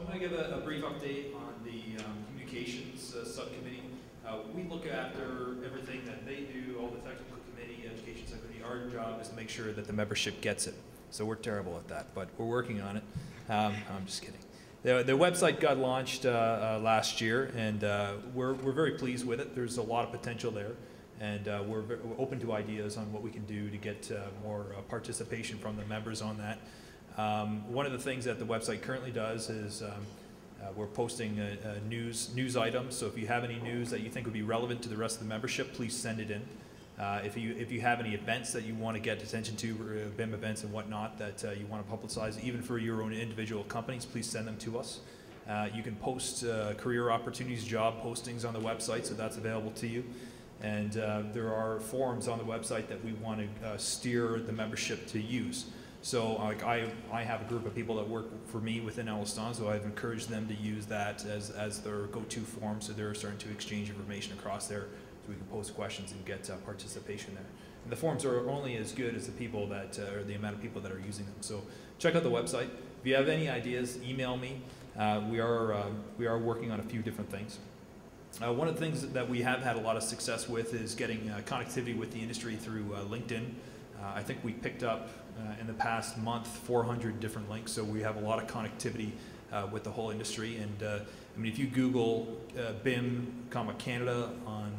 I'm going to give a brief update on the communications subcommittee. We look after everything that they do, all the technical committee, education subcommittee. Our job is to make sure that the membership gets it. So we're terrible at that, but we're working on it. I'm just kidding. The website got launched last year, and we're very pleased with it. There's a lot of potential there, and we're open to ideas on what we can do to get more participation from the members on that. One of the things that the website currently does is we're posting news items. So if you have any news that you think would be relevant to the rest of the membership, please send it in. If you have any events that you want to get attention to, BIM events and whatnot that you want to publicize, even for your own individual companies, please send them to us. You can post career opportunities, job postings on the website, so that's available to you. And there are forums on the website that we want to steer the membership to use. So like I have a group of people that work for me within Elliston, so I've encouraged them to use that as their go-to forum, so they're starting to exchange information across there so we can post questions and get participation there. And the forums are only as good as the people that, or the amount of people that are using them. So check out the website. If you have any ideas, email me. We are working on a few different things. One of the things that we have had a lot of success with is getting connectivity with the industry through LinkedIn. I think we picked up in the past month 400 different links, so we have a lot of connectivity with the whole industry. And I mean, if you Google BIM, Canada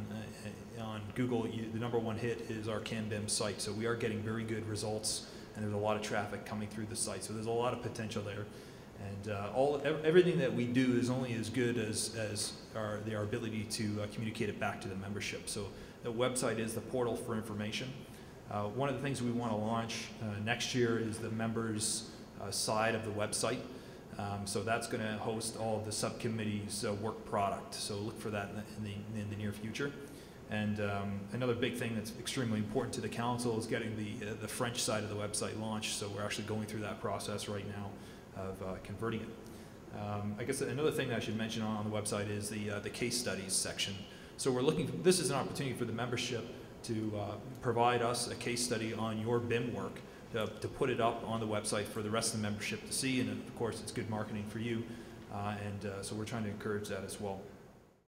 on Google, the #1 hit is our CanBIM site. So we are getting very good results, and there's a lot of traffic coming through the site. So there's a lot of potential there. And everything that we do is only as good as our ability to communicate it back to the membership. So the website is the portal for information. One of the things we want to launch next year is the members side of the website. So that's going to host all of the subcommittee's work product. So look for that in the near future. And another big thing that's extremely important to the council is getting the French side of the website launched. So we're actually going through that process right now of converting it. I guess another thing that I should mention on the website is the case studies section. So we're looking. This is an opportunity for the membership to provide us a case study on your BIM work, to put it up on the website for the rest of the membership to see, and of course it's good marketing for you, so we're trying to encourage that as well.